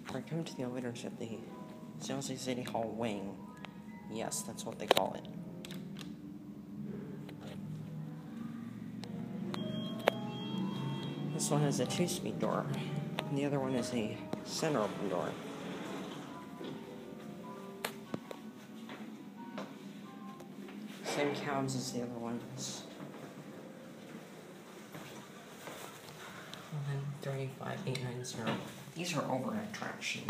I come to the elevators at the San Jose City Hall wing. Yes, that's what they call it. This one has a 2-speed door, and the other one is a center open door. Same cabs as the other ones. 135890. These are overhead traction.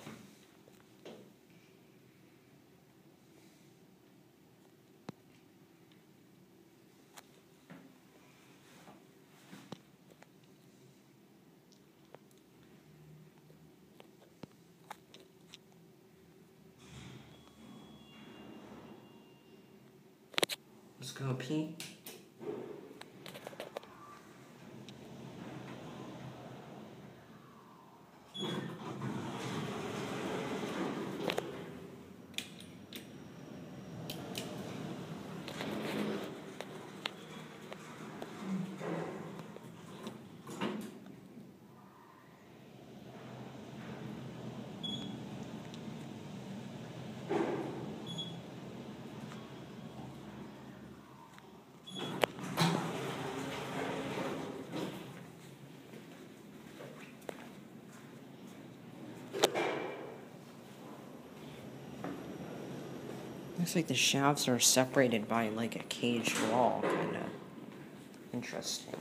Let's go pee. Looks like the shafts are separated by like a caged wall, kind of interesting.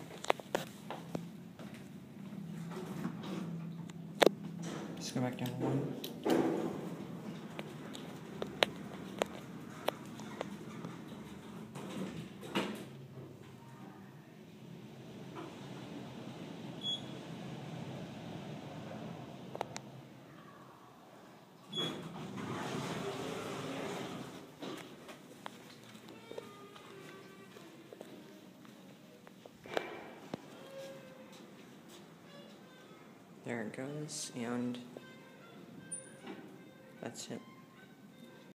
Let's go back down one. There it goes, and that's it.